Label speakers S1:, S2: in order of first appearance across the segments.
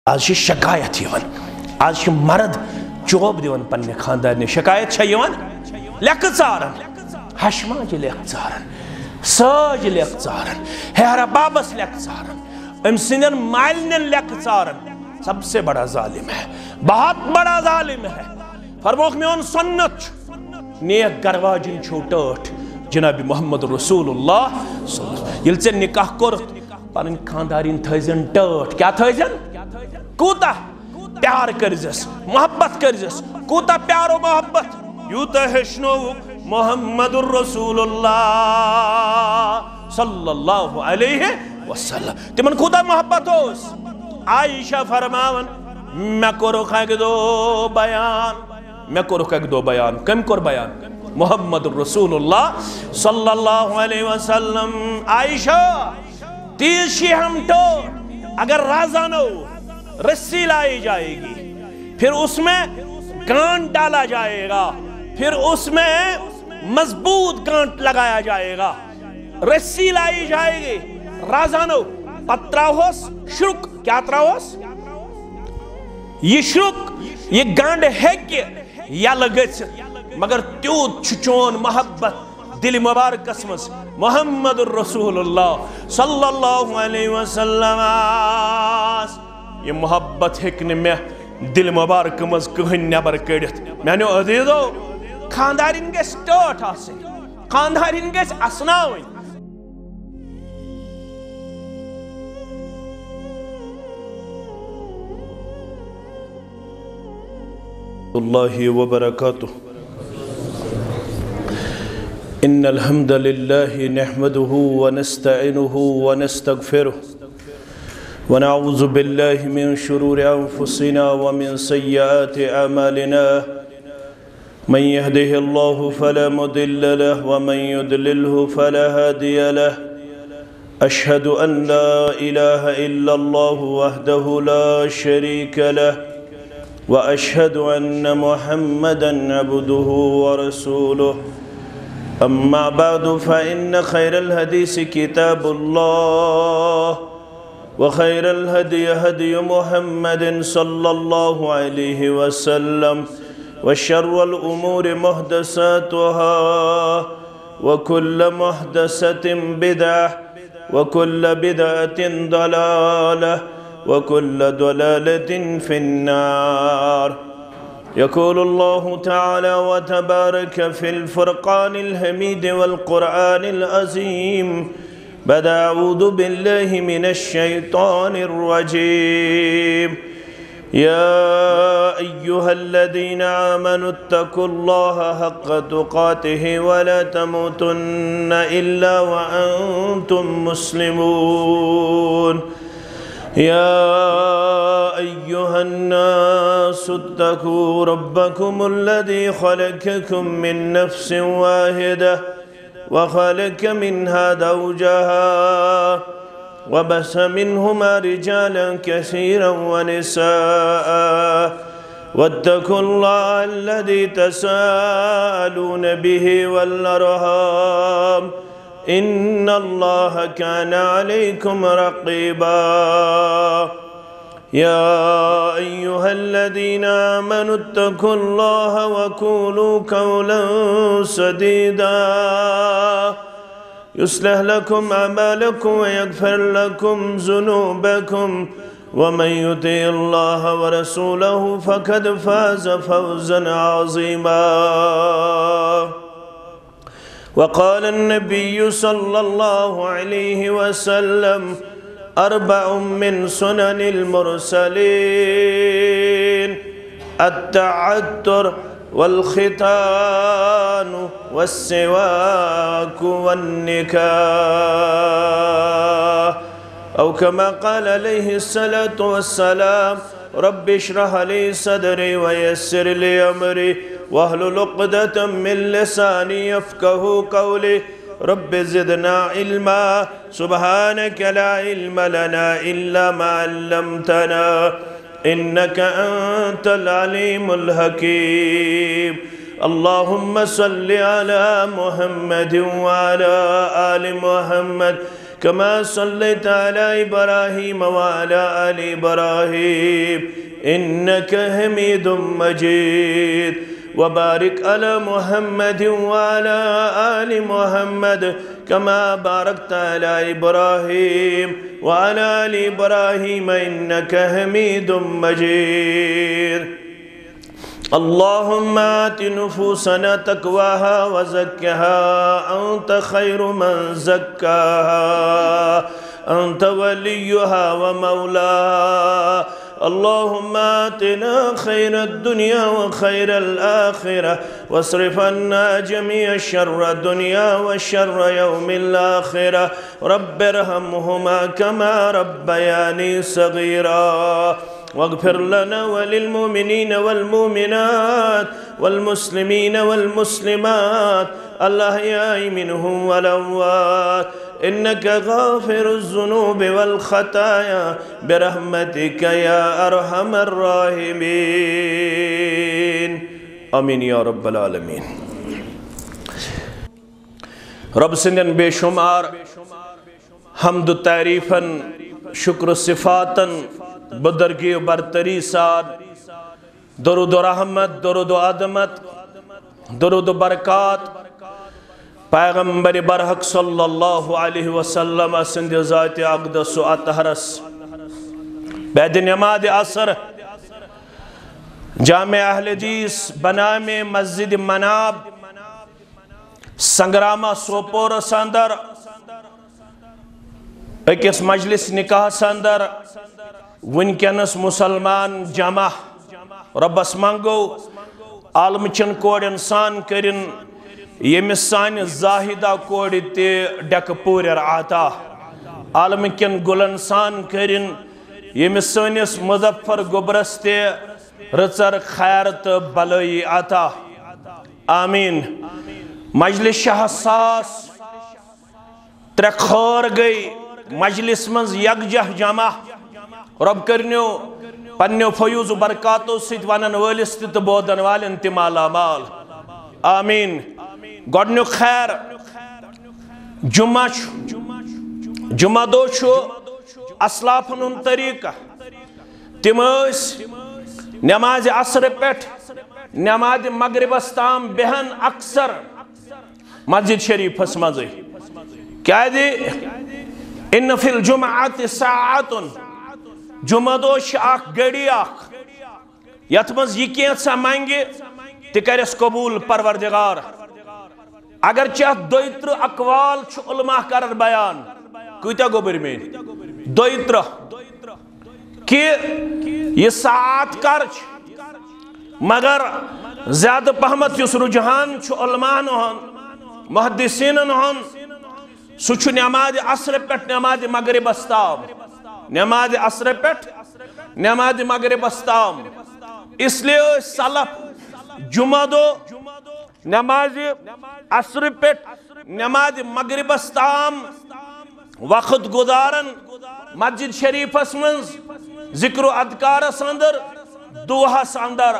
S1: آج شکایت یوان آج مرد جواب دیوان پننے خاندار شکایت چھا یوان لیک ژارن ہشماج لیک ژارن ساج لیک ژارن ہیرا بابس لیک ژارن ام سنن مالنن لیک ژارن سب سے بڑا ظالم ہے بہت بڑا ظالم ہے فرموک میون سنت نیک گرواجن چھوٹاٹ جناب محمد رسول اللہ صلی اللہ علیہ وسلم یل سے نکاح کرت پنن خاندارین تھیزن ٹاٹ کیا تھیزن کوتا پیار کرزس محبت کرزس کوتا پیار و محبت یوتا ہشنو محمد الرسول اللہ صلی اللہ علیہ وسلم تمن کوتا محبت ہوس عائشہ فرماون میں کرو خیگ دو بیان کم کر بیان محمد الرسول اللہ صلی اللہ علیہ وسلم عائشہ تیز شی ہم تو اگر رازانو رسی لائی جائے گی پھر اس میں گانٹ ڈالا جائے گا پھر اس میں مضبوط گانٹ لگایا جائے گا رسی لائی جائے گی رازانو پتراہوس شرک کیا تراہوس یہ شرک یہ گانڈ ہے کہ یا لگت مگر تیوت چچون محبت دل مبارک اسمس محمد الرسول اللہ صلی اللہ علیہ وسلم یہ محبت ہکن میں دل مبارک مز کہن نبر کڑت میانو عزیزو خاندارین گیس ٹاٹ آسے خاندارین گیس اسناوین اللہ وبرکاتہ ان الحمد للہ نحمده ونستعینه ونستغفره ونعوذ بالله من شرور أنفسنا ومن سيئات أعمالنا من يهده الله فلا مضل له ومن يضلله فلا هادي له أشهد أن لا إله إلا الله وحده لا شريك له وأشهد أن محمدًا عبده ورسوله أما بعد فإن خير الحديث كتاب الله وخير الهدي هدي محمد صلى الله عليه وسلم وشر الأمور محدثاتها وكل محدثة بدعة وكل بدعة ضلالة وكل ضلالة في النار يقول الله تعالى وتبارك في الفرقان الحميد والقرآن العظيم بعد أعوذ بالله من الشيطان الرجيم يا أيها الذين آمنوا اتقوا الله حق تقاته ولا تموتن إلا وأنتم مسلمون يا أيها الناس اتقوا ربكم الذي خلقكم من نفس واحدة وخلق منها زوجها وبث منهما رجالا كثيرا ونساء واتقوا الله الذي تساءلون به والأرحام إن الله كان عليكم رقيبا يا أيها الذين آمنوا اتقوا الله وقولوا قولا سديدا يصلح لكم أعمالكم ويغفر لكم ذنوبكم ومن يطع الله ورسوله فقد فاز فوزا عظيما وقال النبي صلى الله عليه وسلم أربع من سنن المرسلين التعتر والختان والسواك والنكاح أو كما قال عليه الصلاة والسلام رب اشرح لي صدري ويسر لي أمري واحلل عقدة من لساني يفقهوا قولي رب زدنا علما سبحانك لا علم لنا إلا ما علمتنا إنك أنت العليم الحكيم اللهم صل على محمد وعلى آل محمد كما صليت على إبراهيم وعلى آل إبراهيم إنك حميد مجيد وبارك على محمد وعلى آل محمد كما باركت على إبراهيم وعلى آل إبراهيم إنك حميد مجيد اللهم آت نفوسنا تقواها وزكها أنت خير من زكاها أنت وليها ومولاها اللهم آتنا خير الدنيا وخير الآخرة واصرف عنا جميع شر الدنيا وشر يوم الآخرة رب ارحمهما كما ربياني صغيرا واغفر لنا وللمؤمنين والمؤمنات والمسلمين والمسلمات الأحياء منهم والأموات إنك غافر الذنوب والخطايا برحمتك يا أرحم الراحمين آمين يا رب العالمين رب سندن بے شمار حمد و تعریفاً شکر صفاتاً بدرگی و برتری ساد درود و رحمت درود و عظمت درود و برکات پیغمبر برحق صلی اللہ علیہ وسلم سند ذات اقدس و اطہرس بعد نماز عصر جامع اہل حدیث بنام مسجد مناب سنگرامہ سوپور سندر اکس مجلس نکاح سندر ونکنس مسلمان جمع ربس منگو عالم چن کوڑ انسان کرن یمس سان زاہدہ کوڑ تے ڈک پورر آتا عالم کن گل انسان کرن یمس سانس مظفر گبرس تے رچر خیرت بلائی آتا آمین مجلس حساس ترخور گئی مجلس منز یکجہ جمع رب کرنیو پنیو فیوز و برکاتو سیت ونن والس تی بودن والن تی مالا مال آمین گوڑنیو خیر جمعہ دو چھو اسلافن ان طریقہ تیموز نماز عصر پیٹ نماز مغرب استام بہن اکثر مسجد شریف اسمازی کیا دی ان فی الجمعات ساعتن جمعہ دوش آخ گڑی آخ یتمز یہ کیسا مانگی تکرس قبول پروردگار اگر چاہ دویتر اقوال چھ علماء کرر بیان کوئیتا گوبر میں دویتر کہ یہ ساعت کرچ مگر زیادہ پہمت یس رجحان چھ علماء نوہن محدثین نوہن سوچ نماز عصر پیٹ نماز مغرب استام نماز عصر پیٹ نماز مغرب استام اس لیے سلف جمعہ دو نماز عصر پیٹ نماز مغرب استام وقت گزارن مسجد شریف اسمنز ذکر و اذکار اندر دعا اندر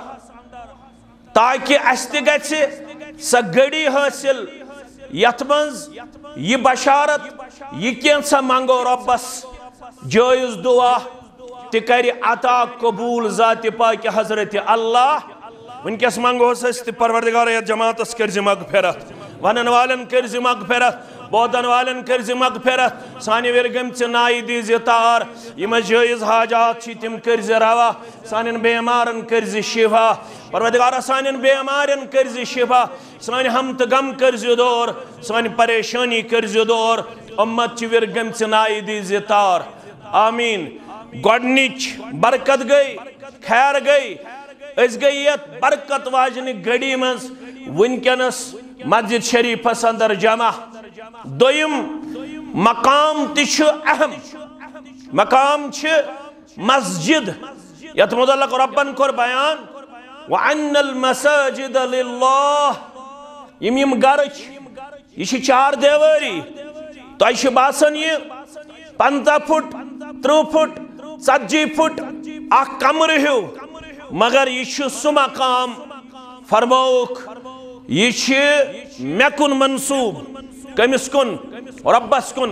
S1: تاکہ استے گچھے سا گڑی حاصل یتمنز یہ بشارت یہ کینسا مانگو ربس جائز دعا تکری عطا قبول ذات پاک حضرت اللہ ونکس مانگو سست پروردگار یا جماعت اس کرزی مغفرت ونن والن کرزی مغفرت بودن والن کرزی مغفرت سانی ورگم چنائی دیزی تار یہ جائز حاجات چی تم کرزی روا سانین بیمارن کرزی شفا پروردگار سانین بیمارن کرزی شفا سانی ہم تغم کرزی دور سانی پریشانی کرزی دور امت چی ورگم چنائی دیزی تار آمین گوڑنیچ برکت گئی خیر گئی اس گئیت برکت واجنی گڑی منز ونکنس مسجد شریف اندر جمع دویم مقام تیچ اہم مقام چھ مسجد یت مدلق ربن کر بیان وَعَنَّ الْمَسَاجِدَ لِلَّهِ یم گرچ یہ چار دیواری تو ایش باسن یہ 50 فٹ 30 فٹ 40 فٹ اخ کمر ہو مگر یہ سو مقام فرموک یہ مے کن منصوب کمس کن ربس کن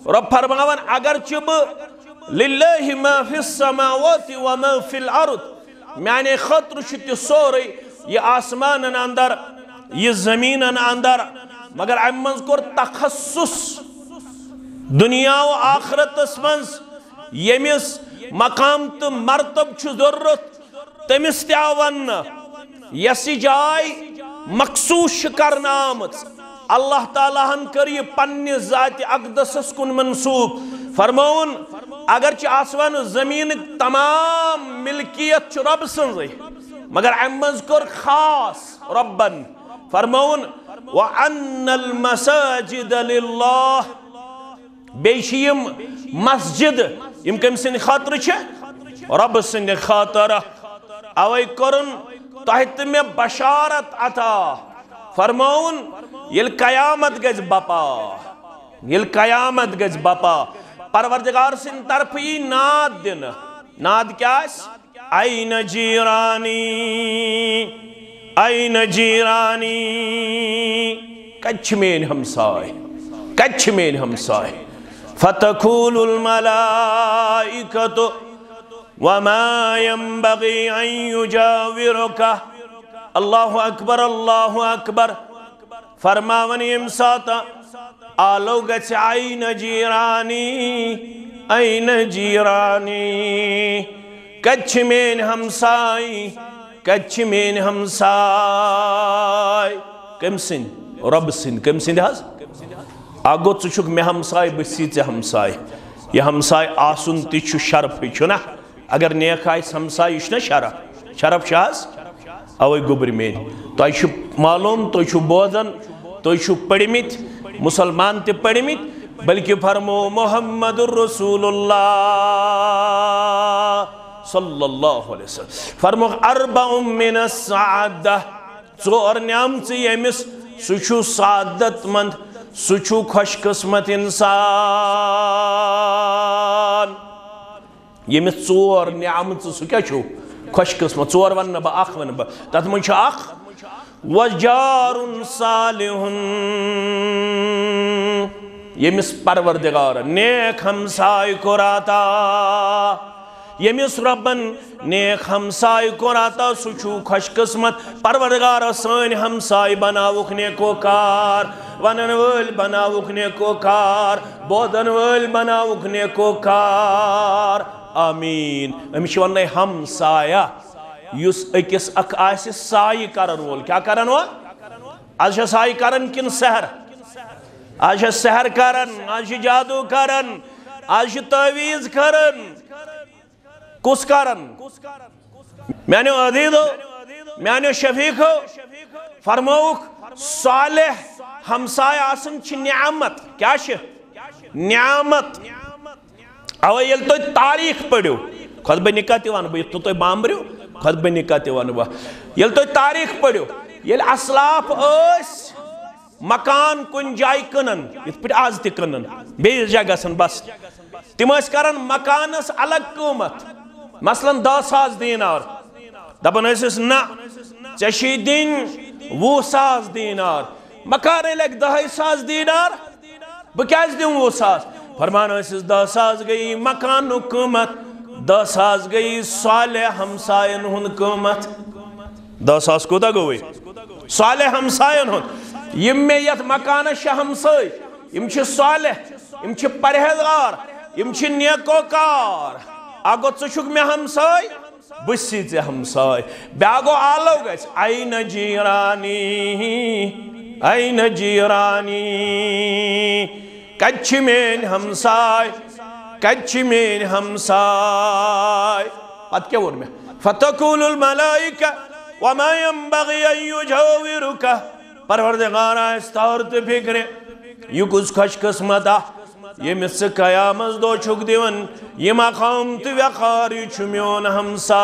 S1: رب فرماون اگر چب للہ ما فی السماوات و ما فی الارض میانے خطر چھتی سوری یہ آسمان اندر یہ زمین اندر مگر امن کور تخصص دنیا و آخرت اسمنز یمس مقام تو مرتب چھ ضرورت تمس تیاون یسی جائے مخصوص کرنا آمد اللہ تعالیٰ ہن کر یہ پنی ذات اقدس کن منصوب فرمون اگرچہ آسمان زمین تمام ملکیت چھ رب سنزی مگر امنز کر خاص ربن فرمون وَأَنَّ الْمَسَاجِدَ لِلَّهِ بیشیم مسجد یم کم سن خاطر چھ رب سن خاطر اوئی کرن تحت میں بشارت عطا فرمون یل قیامت گز بپا یل قیامت گز بپا پروردگار سن طرف یہ ناد دن ناد کیا اس این جیرانی این جیرانی کچھ مین ہمسائے کچھ مین ہمسائے فتقول الملائکۃ وما ينبغي ان يجاورك اللہ اکبر فرماون یم ساتا آلو گچ این جیرانی این جیرانی کچھ مین ہمسائی کچھ مین ہمسائی کم سن رب سن کم سن حض آگو چک میں ہمسائی بسی تے ہمسائی یہ ہمسائی آسن تی چھو شرف چھنا اگر نیک آئیس ہمسائی چھنا شرف شاز اوئی گبر مین تو ایشو معلوم تو ایشو بوزن تو ایشو پڑیمیت مسلمان تے پڑیمیت بلکہ فرمو محمد الرسول اللہ صلی اللہ علیہ وسلم فرمو اربع من السعادہ ژور نعمت یمس سچو سعادت مند سچو خوش قسمت انسان یمس ژور نعمت سو کیا چھو خوش قسمت ژور ون با اخ ون با تت من چھ اخ وجار صالح یمس پروردگار نیک ہمسائے کوراتا یمس ربن نیک ہمسائے کوراتا سچو خوش قسمت پروردگار سن ہمسائے بناوک نیکو کار ونن ول بناوک نیکو کار بودن ول بناوک نیکو کار آمین امیش وننے ہمسایہ یس اکس اک آسی سائی کرن وول کیا کرن وول آج سائی کرن کن سحر آج سحر کرن آج جادو کرن آج تعویز کرن کس کرن میں نے عدید ہو میں نے شفیق ہو فرموک صالح ہمسائے آسن چھ نعمت کیا چھ نعمت اوہ یل تو تاریخ پڑھو خطبہ نکاح تیوان با یہ تو بامبریو خطبہ نکاح تیوان با یل تو تاریخ پڑھو یل اسلاف اس مکان کن جائی کنن یہ پھر آز تی کنن بیس جگہ سن بس تم اس کرن مکان اس الگ قومت مثلا 10,000 دینار دبن اس نا چشی دین 20,000 دینار مکان لگ 10,000 دینار بکیز دیں 20,000 فرمانا اس 10,000 گئی مکان قومت 10,000 گئی صالح ہمسائن ہن قومت 10,000 کو دا گوئی صالح ہمسائن ہن یم میں یت مکان شاہ ہمسائی یم چھ صالح یم چھ پرہیزگار یم چھ نیکوکار آگو چشک میں ہمسائی بسی تے ہمسائی بیاگو آلو گئیس این جیرانی این جیرانی کچھ مین ہمسائی کچھ مین ہمسائی پت کیا ور میں فتقول الملائکہ وما ينبغي ان يجاورك پروردگارہ استارت فکرے یہ کچھ خوش قسمتا یہ مس سے قیامت دو چھک دیون یہ مقام تو وقاری چھمیون ہمسائے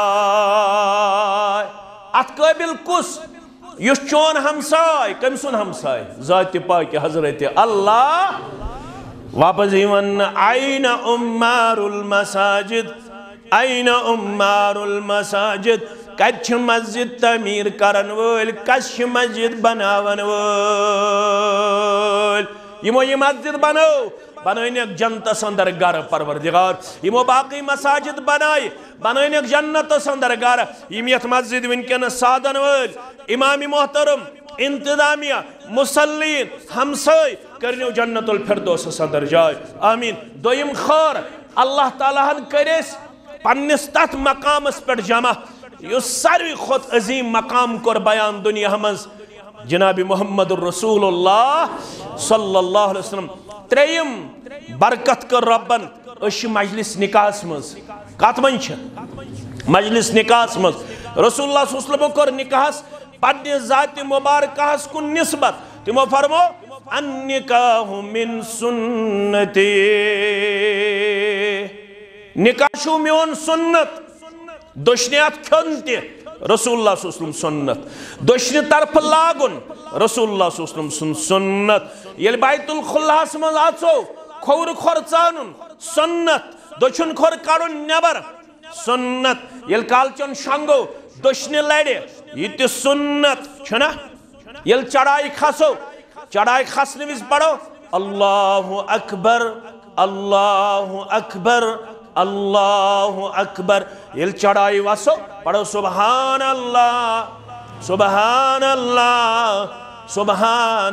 S1: ات قابل کس یہ چون ہمسائے کم سن ہمسائے ذات پاک حضرت اللہ واپس ہیون این امار المساجد این امار المساجد کچھ مسجد تعمیر کرن وول کچھ مسجد بناون وول یہ مسجد بنو بنائنک جنتس اندر گر پروردگار یمو باقی مساجد بنائنک جنتس اندر گر یم یت مسجد ونکن سادن ول امام محترم انتظامیہ مسلین ہمسائی کرنیو جنت الفردوس اندر جائے آمین دویم خور اللہ تعالیٰ ہن کرس پنس تت مقامس پر جمع یس ساروی خود عظیم مقام کر بیان دنیا مز جناب محمد الرسول اللہ صلی اللہ علیہ وسلم تریم برکت کر ربن اش مجلس نکاس مز کات من مجلس نکاس مز رسول اللہ صلی اللہ علیہ وسلم کر نکاس پنہ ذات مبارکہس کن نسبت تمو فرمو النکاح من سنتی نکاح شو میون سنت دشنیات کھن تی رسول اللہ صلی اللہ علیہ وسلم سنت دشنی طرف لاگن رسول اللہ صلی اللہ علیہ وسلم سنت یل بیت الخلاس من آتسو کھور کھرچانن سنت دشن کھور کارن نبر سنت یل کالچن شنگو دشنی لڑے یہ تی سنت چھنا یل چڑھائی کھسو چڑھائی کھسنے ویس پڑھو اللہ اکبر اللہ اکبر اللہ اکبر یل چڑھائی واسو پڑھو سبحان اللہ سبحان اللہ سبحان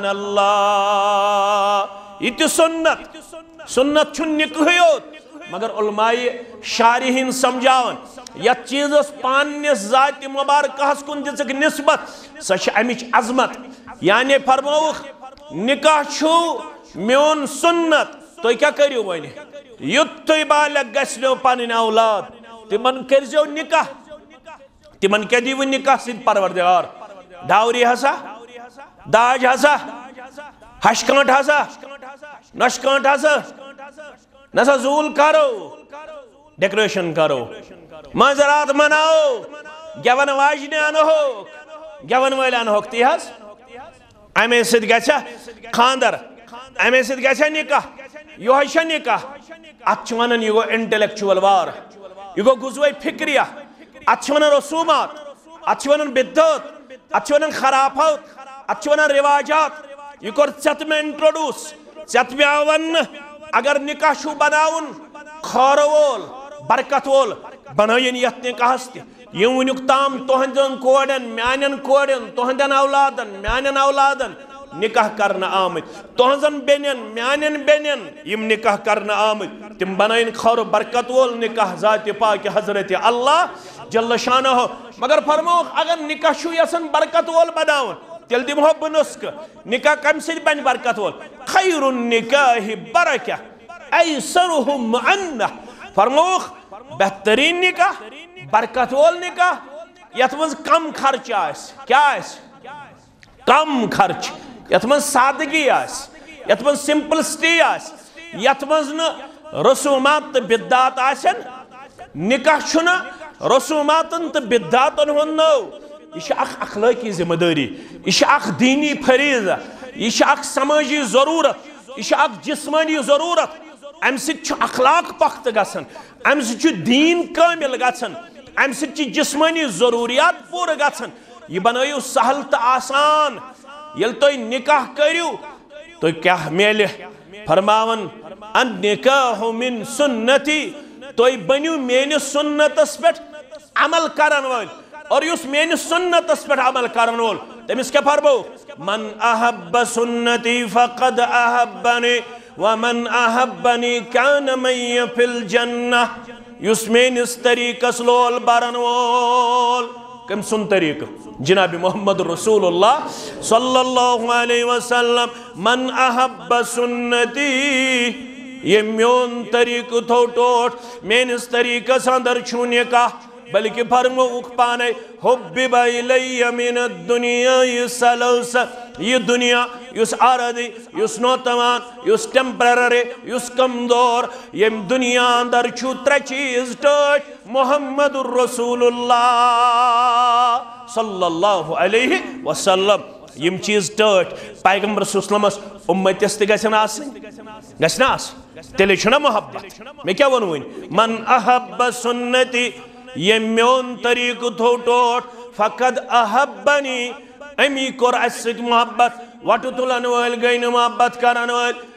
S1: اللہ یہ تی سنت سنت چھن نکہیوت مگر علماء شارحین سمجھاون یا چیز اس پانیس ذات مبارکہس کن دزک نسبت سچ امچ عظمت یعنی فرموخ نکاح چھو میون سنت تو کیا کریو وانی یتوی بالک گسنو پانین اولاد تمن کرزیو نکاح تمن کیا دیو نکاح سید پروردگار ڈاوری ہسا داج ہسا ہشکانٹ ہسا نشکانٹ ہسا نسا زول کرو ڈیکوریشن کرو منظرات مناو گیون واجنے انہو گیون ویل انہو تی ہس امی سید گچھا خاندر امی سید گچھا نکاح یہ ہے نکاح اتچوانن یہ گو انٹلیکچوال وار یہ گو گزوئی فکریہ اتچوانن رسومات اتچوانن بدت اتچوانن خرافات اتچوانن رواجات یہ کور چت میں انٹروڈوس چت میں آون اگر نکاح شو بناون خورول برکت وول بنائین یت نکاح ہستی یہ ونیک تام تہندن کوڑن میانن کوڑن تہندن اولادن میانن اولادن نکاح کرنا آمد تہنزن بینین میانن بینین یم نکاح کرنا آمد تم بنائن خور برکت وول نکاح ذات پاک حضرت اللہ جل شانہ مگر فرموخ اگر نکاح شو یسن برکت وول بناون تیل دمہو بنسک نکاح کم سے بن برکت وول خیر النکاح برکہ ایسرہ معنہ فرموخ بہترین نکاح برکت وول نکاح یتمنز کم خرچ آس کیا آس کم خرچ یتمنز سادگی آس یتمنز سمپلسٹی آس یتمنز رسومات بدات آسن نکاح چھنا رسوماتن تو بداتن ہونو یہ اخ اخلاقی ذمہ داری یہ اخ دینی فریضہ یہ اخ سماجی ضرورت یہ اخ جسمانی ضرورت ام سچ اخلاق پخت گسن ام سچ دین کامل گسن ام سچ جسمانی ضروریات پور گسن یہ بنائیو سہل تو آسان یل تو نکاح کریو تو کیا میلے فرماون ان نکاح من سنتی تو بنیو مین سنت اس پر عمل کرن وال اور یس مین سنت اس پر عمل کرن وال تمس کیا فرمو من احب سنتی فقد احبنی ومن احبنی کان می فی الجنہ یس مین اس طریقہ سلول برن وال کم سن طریقہ جناب محمد رسول اللہ صلی اللہ علیہ وسلم من احب سنتی یہ میون طریقہ تھو ٹوٹ مین اس طریقہ ساندر چھونے کا بلکہ فرموک پانے حبب الی من الدنیا یسلوس یہ دنیا یس عرضی یس نوتوان یس ٹیمپرری یس کمدور یہ دنیا اندر چھو تر چیز ٹوٹ محمد الرسول اللہ صلی اللہ علیہ وسلم یم چیز ٹوٹ پیغمبر صلی اللہ علیہ وسلم امتیس تی گسن آسن گسن آس تیلی چھنا محبت میں کیا ونوین من احب سنتی یہ میون طریق تھو ٹوٹ فقد احبنی امی کور اسک محبت وٹو تلن وال گئین محبت کرن وال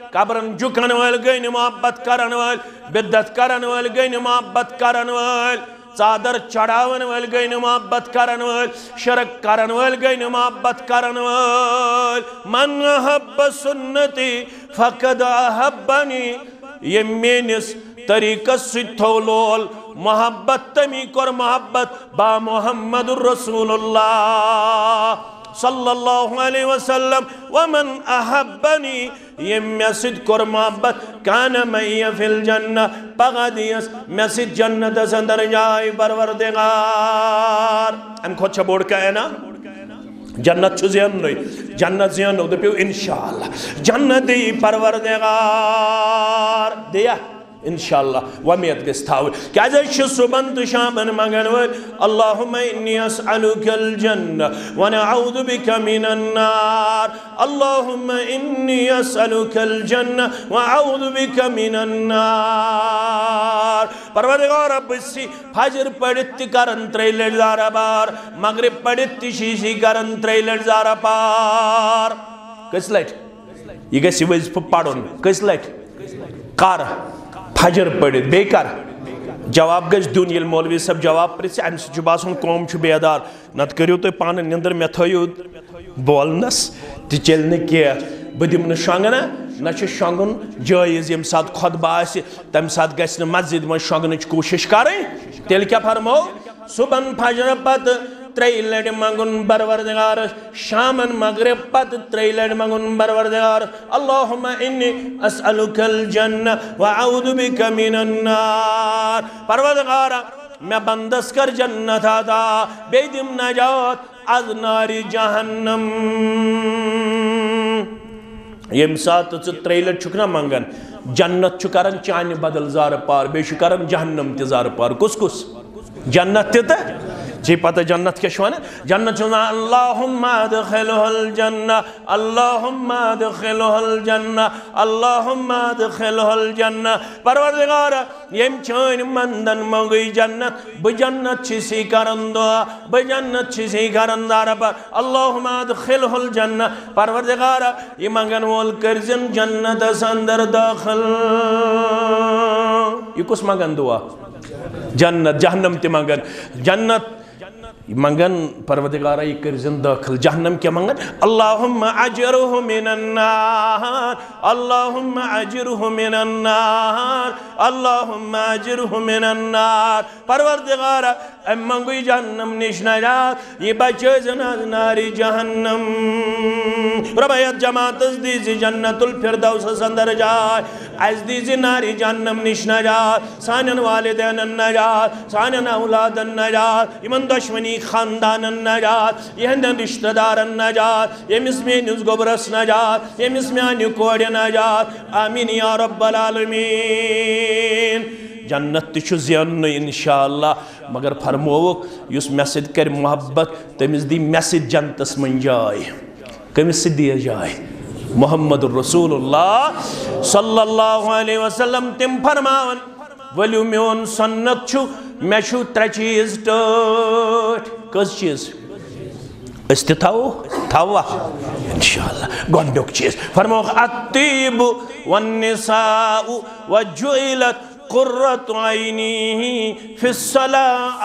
S1: قبرن جھکن وٲلۍ گٔے نہٕ محبت کرن وٲلۍ بدعت کرن وٲلۍ گٔے نہٕ محبت کرن وٲلۍ ژادر چڑھاون وٲلۍ گٔے نہٕ محبت کرن وٲلۍ شرک کرن وٲلۍ گٔے نہٕ محبت کرن وٲلۍ من احب سنتی فقد احبنی ییٚمۍ میٲنِس طریقس سۭتۍ تھوٚو لول محبت تمی کوٚر محبت با محمد رسول اللہ صلی اللہ علیہ وسلم ومن احبنی ییٚمۍ مےٚ سۭتۍ کوٚر محبت کان معی فی الجنہ پگاہ دِیَس مےٚ سۭتۍ جنتس اندر جاے پروردگار امہِ کھۄتہٕ چھا بوٚڑ کانٛہہ انعام جنت چھُ زیننُے جنت زینو دٔپِو انشاءاللہ جنت دی پروردگار دِیا انشاءاللہ ومید گژھِ تھاوٕنۍ کیٛازِ أسۍ چھِ صُبحن تہٕ شامن منگن وٲلۍ اللہُمَّ اِنِّی أَسْأَلُكَ الْجَنَّةَ وَنَعُوذُ بِكَ مِنَ النَّارِ اللہُمَّ اِنِّی أَسْأَلُكَ الْجَنَّةَ وَأَعُوذُ بِكَ مِنَ النَّارِ پروردگار بٔسی فجر پٔرِتھ تہِ کرن 3 لٹہِ زارا بار مغرب پٔرِتھ تہِ شیٖشی کرن 3 لٹہِ زارا پار کٔژِ لٹہِ یہِ گژھِ وظیفہٕ پرُن کٔژِ لٹہِ کر فجر پڑھت بے کر جواب گژھِ دیُن ییٚلہِ مولوی صاحب جواب پرژھِ امہِ سۭتۍ چھُ باسان قوم چھُ بیدار نتہٕ کٔرِو تُہۍ پانہٕ نِندٕر مےٚ تھٲیِو بولنس تہِ چلہِ نہٕ کینٛہہ بہٕ دِمہٕ نہٕ شۄنٛگنہٕ نہ چھُ شۄنٛگُن جٲیز ییٚمہِ ساتہٕ خۄطبہٕ آسہِ تَمہِ ساتہٕ گژھِ نہٕ مسجد منٛز شۄنٛگنٕچ کوٗشِش کَرٕنۍ تیٚلہِ کیٛاہ فرمو صُبحن فجر پتہٕ 3 لٹہِ منگُن پروردگارس شامن مغرب پتہٕ 3 لٹہِ منگُن پروردگارس اللہُمَّ اِنِّی أسألُكَ الْجَنَّةَ وَأَعُوذُ بِكَ مِنَ النَّارِ پروردگارا مےٚ بندس کر جنت عطا بیٚیہِ دِم نجات از نارِ جہنم ییٚمہِ ساتہٕ ژٕ 3 لٹہِ چھُکھ نا منگان جنت چھُ کران چانہِ بدل زارٕ پار بیٚیہِ چھُ کران جہنم تہِ زارٕ پار کُس کُس جنت تہِ تہٕ جی پتہ جنت کیا چھُ ونان جنت چھُ ونان اللہُمَّ ادخلہ الجنہ اللہُمَّ ادخلہ الجنہ اللہُمَّ ادخلہ الجنہ پروردگارا ییٚمۍ چٲنۍ مندن منگٕے جنت بہٕ جنت چھِسی کران دعا بہٕ جنت چھِسی کران زارا پار اللہُمَّ ادخلہ الجنہ پروردگارا یہِ منگن وول کٔرزٮ۪ن جنتس اندر داخل یہِ کُس منگن دعا جنت جہنم تہِ منگن جنت منگن پروردگارا یہ کرزن داخل جہنم کیا منگن اللہم اجرہ من النار اللہم اجرہ من النار اللہم اجرہ من النار پروردگارا ام منگوی جہنم نش نجات یہ بچزن از ناری جہنم ربایت جماعت از دیزی جنت الفردوس اندر جائے از دیزی ناری جہنم نش نجات سانن والدین نجات سانن اولادن نجات یمن دشمنی خاندان نجات یہندن رشتہ دارن نجات یمس میانس گوبرس نجات یمس میانہ کورِ نجات آمین یا رب العالمین جنت تہ زینن انشاءاللہ مگر فرموک یس مے سۭتۍ کر محبت تمس دی مے سۭتۍ جنتس من جاے کمس سۭتۍ دی جاے محمد رسول اللہ صلی اللہ علیہ وسلم تم فرماون ولیو میون سنت چھو میں چھو 3 چیز ٹٲٹھ کس چیز اس تہِ تھاوا انشاءاللہ گۄڈنیُک چیز فرموک الطیب والنساء وجعلت قرۃ عینی فی الصلاۃ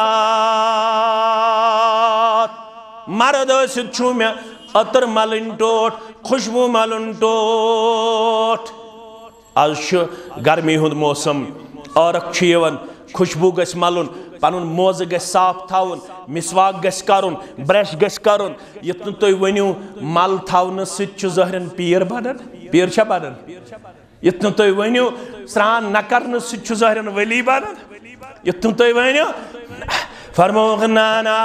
S1: مرد ٲسِتھ چھُ مےٚ عطر ملٕنۍ ٹوٹھ خوشبو ملُن ٹوٹھ آز چھُ گرمی ہُنٛد موسم عٲرق چھُ یِوان خوشبو گژھِ ملُن پنُن موزٕ گژھِ صاف تھاوُن مسواک گژھِ کرُن برش گژھِ کرُن یُتھ نہٕ تُہۍ ؤنِو مل تھاونہٕ سۭتۍ چھُ ظٲہرن پیٖر بنان پیٖر چھا بنان یُتھ نہٕ تُہۍ ؤنِو سرٛان نہ کرنہٕ سۭتۍ چھُ ظٲہرن ؤلی بنان یُتھ نہٕ تُہۍ ؤنِو فرمووُکھ نا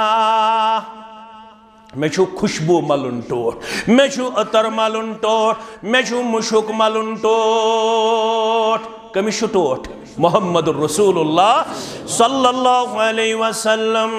S1: میں چھو خوشبو ملن ٹوٹ میں چھو عطر ملن ٹوٹ میں چھو مشک ملن ٹوٹ کمی چھو ٹوٹ محمد رسول اللہ صلی اللہ علیہ وسلم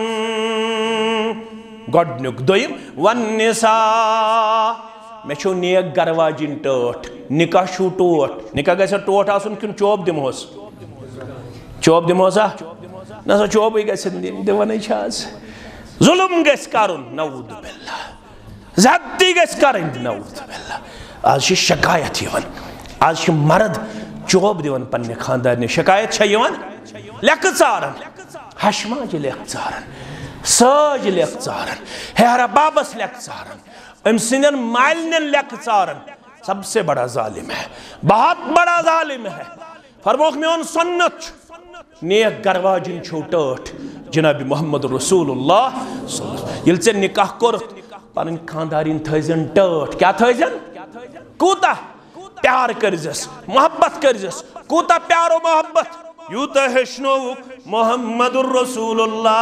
S1: گۄڈنیُک دوٚیِم والنساء میں چھو نیک گرواجن ٹوٹ نکاح چھو ٹوٹ نکاح گژھِ ٹوٹ آسُن کِنہٕ چوب دِمہوس چوب دِمہوسا نہ سا چوبٕے گژھن دِنۍ دِوانٕے چھِ آز ظلم گژھِ کرُن نعوذ باللہ زیادتی گژھِ کرٕنۍ نعوذ باللہ آز چھِ شکایت یِوان آج مرد چوب دیوان پنہ خاندارنہ شکایت چھا یوان لیک ژارن ہشماج لیک ژارن ساج لیک ژارن ہیرا بابس لیک ژارن ام سندن مالنن لیک ژارن سب سے بڑا ظالم ہے بہت بڑا ظالم ہے فرموک میون سنت نیک گرواجن چھو ٹاٹھ جناب محمد رسول اللہ صلی اللہ علیہ وسلم یل سے نکاح کرت پنن خاندارین تھیزن ٹاٹھ کیا تھیزن کوتا پیار کرزس محبت کرزس کوتا پیار و محبت یوتا ہشنو محمد الرسول اللہ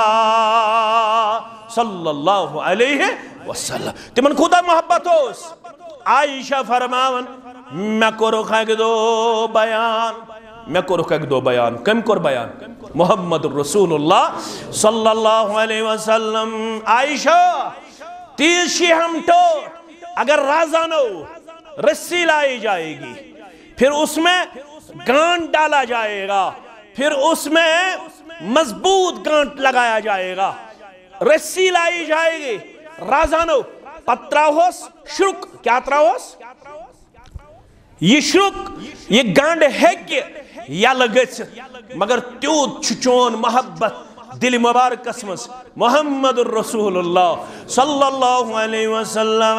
S1: صلی اللہ علیہ وسلم تمن کوتا محبت ہوس عائشہ فرماون میں کرو ایک دو بیان کم کر بیان محمد الرسول اللہ صلی اللہ علیہ وسلم عائشہ تیز شیہم ٹوٹ اگر رازانو رسی لائی جائے گی پھر اس میں گانٹ ڈالا جائے گا پھر اس میں مضبوط گانٹ لگایا جائے گا رسی لائی جائے گی رازانو پتراہوس شرک کیا تراہوس یہ شرک یہ گانڈ ہے کہ یا لگت مگر تیوت چون محبت دل مبارک اسمس محمد الرسول اللہ صلی اللہ علیہ وسلم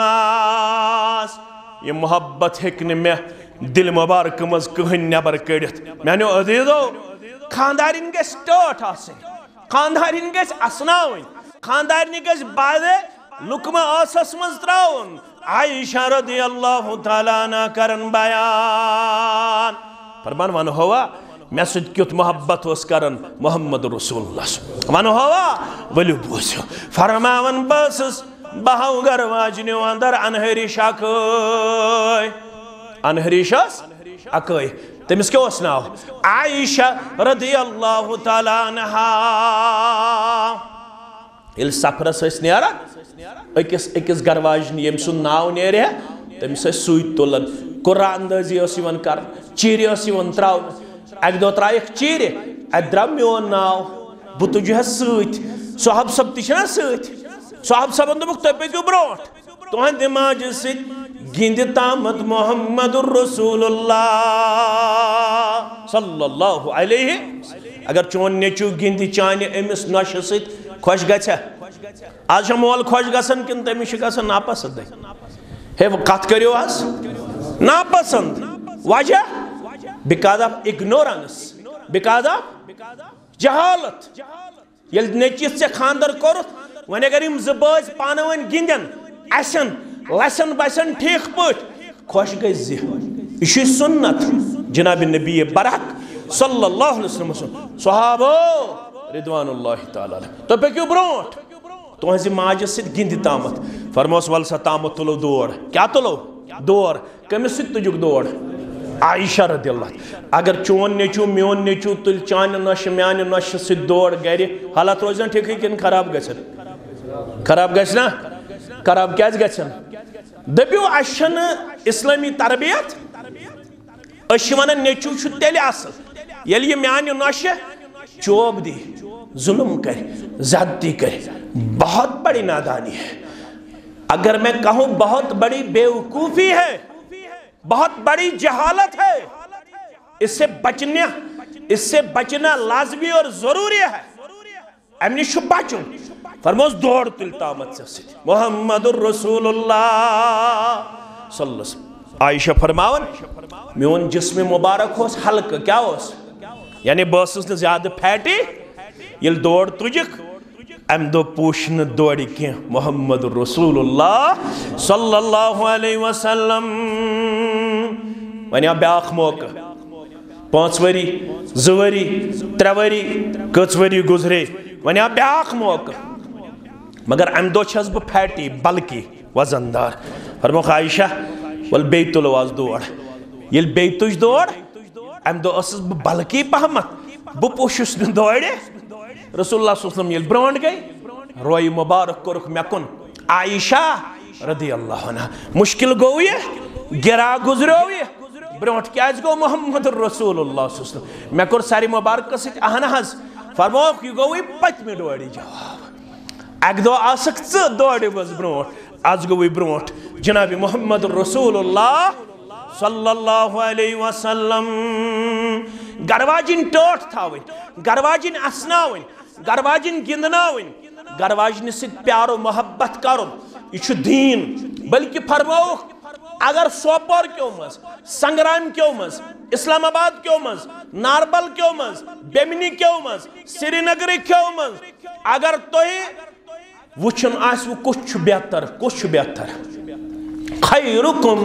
S1: یہ محبت ہکن میں دل مبارک مز کہن نبر کڑت میں نے عزیزو خاندارین گیس ٹاٹھ آسن خاندارین گیس اسناوین خاندارین گیس بعدے لکمہ آسس مز تراؤن عائشہ رضی اللہ تعالیٰ عنہ کرن بیان فرمان وانو ہوا میں سد کیت محبت اس کرن محمد رسول اللہ وانو ہوا ولیو بوسیو فرماون بسس بہاو گر واجنیو اندر انہریش اکوئی انہریشس اکوئی تمس کیا اس ناو عائشہ رضی اللہ تعالیٰ عنہ یل سفرس اس نیارا اکس گرواجن یم سن ناو نیرے ہے تمس سوئی تولن قرآن اندازی اس یون کر چیری اس یون تراؤن ایک دو ترائیک چیری ادرا میون ناو بتو جو ہے سویت صحاب سب تیشنا سویت صحاب سب اندبک تو پہ کیوں بروٹ تو ہیں دماغ سے گیند تامت محمد الرسول اللہ صلی اللہ علیہ اگر چون نیچو گیندی چانے امس نوش سیت خوش گچھا آج ہم مول خوش گسن کن تمیش گسن ناپسند ہے وہ قط کریو آس ناپسند وجہ because of ignorance because of جہالت یل نیچیت سے خاندر کرت ون اگر یم زباز پانوین گندن اسن لسن بسن ٹھیک پٹ خوش گئی زی یہ سنت جناب نبی برحق صلی اللہ علیہ وسلم صحابو رضوان اللہ تعالیٰ تو پہ کیوں برونٹ تو ہنسی ماجد سے گندی تامت فرموس والسا تامت تلو دوڑ کیا تلو دوڑ کمیس سے تجھک دوڑ عائشہ رضی اللہ اگر چون نیچو میون نیچو تل چان نش میان نش سے دوڑ گیری حالات روزن ٹھیک ہے کن خراب گسن خراب گسنا خراب کیاز گسن دبیو اشن اسلامی تربیت اشوانا نیچو چھو تیلی اصل یلی یہ میان نش چوب دی ظلم کر زیادتی کر بہت بڑی نادانی ہے اگر میں کہوں بہت بڑی بیوقوفی ہے بہت بڑی جہالت ہے اس سے بچنا لازمی اور ضروری ہے امنی شو بچوں فرموز دوڑ تلتامت سے محمد الرسول اللہ صلی اللہ علیہ وسلم عائشہ فرماون میون جسم مبارک ہوس حلق کیا ہوس یعنی باسس نے زیادہ پھیٹی یل دوڑ تجک ام دو پوشن دوڑی کی محمد رسول اللہ صلی اللہ علیہ وسلم ونیا بیاخ موقع 5 وری 2 وری 3 وری کچ وری گزرے ونیا بیاخ موقع مگر ام دو چھس بہ پھیٹی بلکی وزندار فرموخ عائشہ ول بیت الواز دوڑ یل بیتوش دوڑ ام دو اسس بہ بلکی پہمت بہ پوشس دوڑے رسول اللہ صلی اللہ علیہ وسلم یل برانڈ گئی روئی مبارک کرک مکن عائشہ رضی اللہ عنہ مشکل گو یہ گرا گزرو یہ برانڈ کیاز گو محمد رسول اللہ صلی اللہ علیہ وسلم میں کر ساری مبارک سیت اہنہز فرموک یہ گوئی پت میں دوڑی جواب ایک دو آسک دوڑی بز برانڈ آج گوئی برانڈ جناب محمد رسول اللہ صلی اللہ علیہ وسلم گرواجن ٹوٹ تھاوین گرواجن اسناوین گرواجن گندناوین گرواجن ست پیار و محبت کرن یہ دین بلکہ فرماؤ اگر سوپور کیوں مز سنگرام کیوں مز اسلام آباد کیوں مز ناربل کیوں مز بیمنی کیوں مز سری نگر کیوں مز اگر توہی وچھن آس وہ کچھ بہتر خیرکم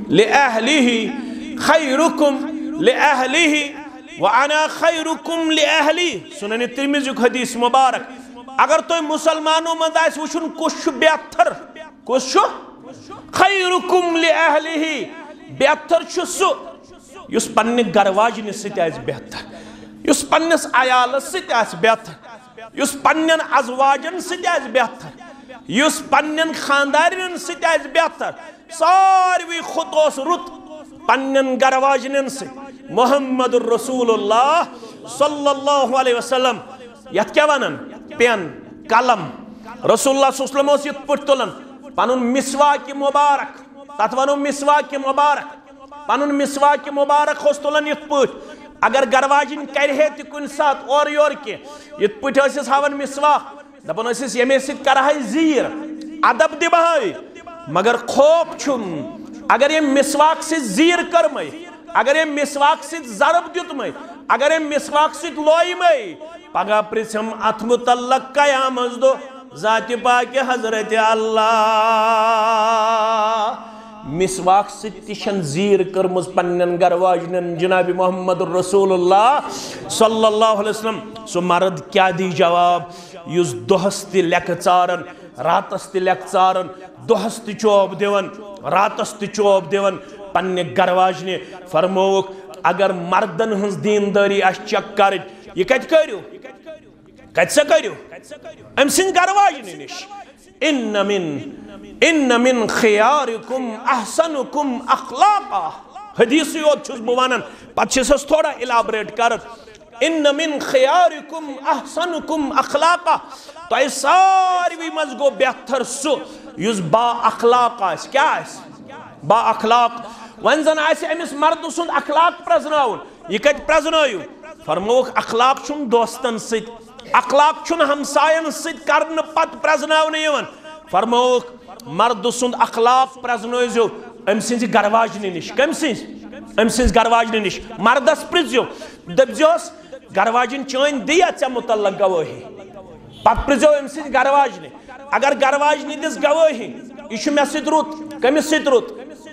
S1: لأہلیہ وانا خیرکم لأہلی سنن ترمذی حدیث مبارک اگر تو مسلمانوں مند آس وچھن کچھ بہتر کچھ خیرکم لأہلیہ بہتر سو یس پنہ گرواجن ست آس بہتر یس پنس عیالس ست آس بہتر یس پنن ازواجن ست آس بہتر یس پنن خاندارن ست آس بہتر ساروی خطوس رت پنن گرواجنن ست محمد الرسول اللہ صلی اللہ علیہ وسلم یت کیا ونن پین قلم رسول اللہ صلی اللہ علیہ وسلم یت پٹ تلن پنن مسواک مبارک تت ونو مسواک مبارک پنن مسواک مبارک ہوس تلن یت پٹ اگر گرواجن کرے تہ کن سات اور یور کی یت پٹ اسس ہاون مسواک دپن اسس یمے ست کرہائی زیر ادب دبہائی مگر خوف چھم اگر یہ مسواک سے زیر کرمائی اگر یہ مسواک سے ضرب دیتمائی اگر یہ مسواک سے لوئیمائی پگہ پرسم ات متعلق قیامت دو ذات پاک حضرت اللہ مسواک سے تشن زیر کرمز پنن گرواجنن جناب محمد الرسول اللہ صلی اللہ علیہ وسلم سو مرد کیا دی جواب یس دہس تی لیک چارن راتس تی لیک چارن دہس تی چوب دیون راتس تی چوب دیون پنہ گرواجنہ فرموک اگر مردن ہنز دینداری اس چک کرن یہ کت کریو کت سے کریو ام سن گرواجنہ نش ان من خیارکم احسنکم اخلاقا حدیث یوت چھس بوانن پت چھس تھوڑا الابریٹ کرت ان من خیارکم احسنکم اخلاقا تو ای ساروی مزگو بہتر سو یس با اخلاق آس کیا آس با اخلاق ونزن آس امس مرد سند اخلاق پرزناون یہ کت پرزنایو فرموک اخلاق چھن دوستن ست اخلاق چھن ہمسائن ست کرن پت پرزناون یون فرموک مرد سند اخلاق پرزنوزیو ام سنز گرواجنہ نش کم سنز گرواجنہ نش مردس پرزیو دبزیوس گرواجن چین دیا ژے متعلق گواہی پت پرزیو ام سنز گرواجنہ اگر گرواجنہ دس گواہی یہ مے ست رت کمس ست رت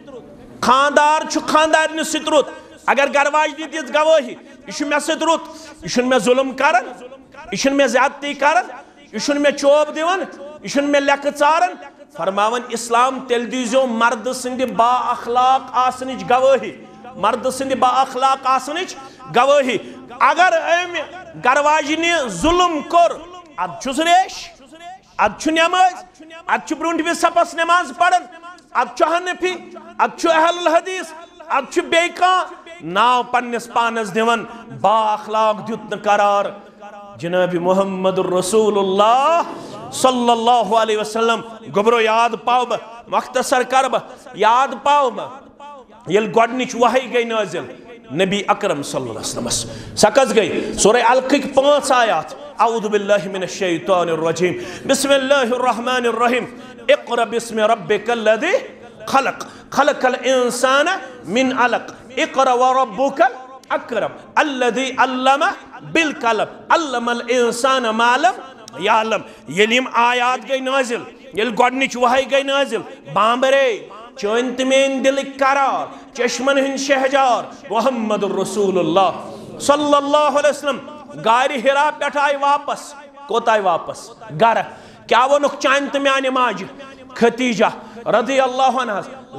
S1: خاندار خاندارنس ست رت اگر گرواجنہ دس گواہی یہ مے ست رت یہ مے ظلم کرن یہ مے زیادتی کرن یہ مے چوب دیون یہ مے لیک چارن فرماون اسلام تیل دیزو مرد سند با اخلاق آسنچ گواہی مرد سند با اخلاق آسنچ گواہی اگر ام گرواجنہ ظلم کور اد چھس ریش اد چھ نماز اد چھ برونٹ بھی سپس نماز پڑھن اد چھ حنفی اد چھ اہل الحدیث اد چھ بیکا ناو پنس پانس دیون با اخلاق دیت قرار جناب محمد الرسول اللہ صلی اللہ علیہ وسلم گبرو یاد پاو با مختصر کرب یاد پاو با یل گوڑنچ وحی گئی نازل نبی اکرم صلی اللہ علیہ وسلم سکز گئی سورہ القک 5 آیات اعوذ باللہ من الشیطان الرجیم بسم اللہ الرحمن الرحیم اقرأ باسم ربک الذی خلق خلق الانسان من علق اقرأ وربک اکرم الذی علم بالقلم علم الانسان ما لم یعلم یلیم آیات گئی نازل یل گوڑنچ وحی گئی نازل بامبرے چون تمین دل قرار چشمن ہن شہجار محمد الرسول اللہ صلی اللہ علیہ وسلم گاری ہرا پیٹھ آئی واپس کوت آئی واپس گر کیا وہ نک چاند تمیان ماج خدیجہ رضی اللہ عنہ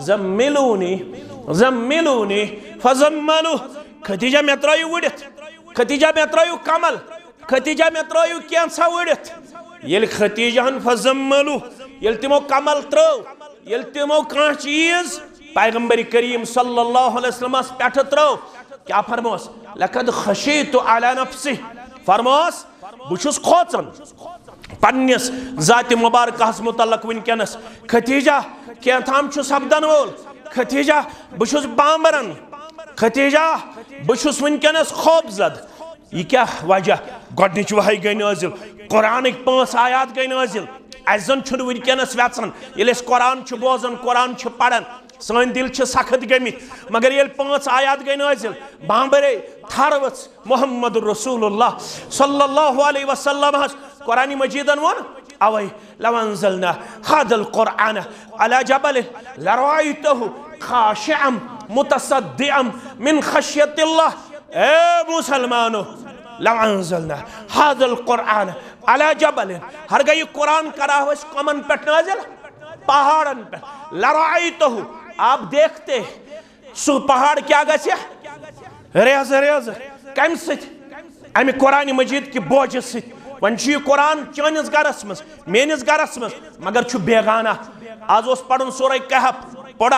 S1: زملونی فزملو خدیجہ میں ترائیو وڑت خدیجہ میں ترائیو کمل خدیجہ میں ترائیو کینسا وڑت یل خدیجہ ہن فزملو یل تمو کمل ترو یل تمو کان چیز پیغمبر کریم صلی اللہ علیہ وسلم اس پیٹھ ترو کیا فرموس لقد خشیت علی نفسی فرموس بچھس کھوچن پنیس ذات مبارکہ متعلق ونکنس خدیجہ کیا تھام چھو سبدن وول ختیجہ بشوس بامبرن ختیجہ بشوس ونکنس خوف زد یہ کیا وجہ گۄڈنِچ وحی گئی نازل قرآنک 5 آیات گئی نازل اس زن چھن ونکنس ویژن ییٚلہِ أسۍ قرآن چھِ بوزان قرآن چھِ پران سٲنۍ دل چھِ سخت گٔمٕتۍ مگر ییٚلہِ 5 آیات گئی نازل بامبرے تھر ؤژھ محمد رسول اللہ صلی اللہ علیہ وسلم ہس قرآن مجیدن وون اوے لو انزلنا هذا القرآن على جبل لرأيته خاشعا متصدعا من خشية الله اے مسلمانو لو انزلنا هذا القرآن على جبل ہر گئی قرآن کراو اس کمن پٹ نازل پہاڑن پہ لرأيته آپ دیکھتے سو پہاڑ کیا گژھِ ریز ریز کم ست امی قرآن مجید کی بوجھ ست ون یہ قرآن چانس گرس مز میانس گرس مز مگر چھ بیگانہ آز اس پڑھن سورہ کہف پڑھا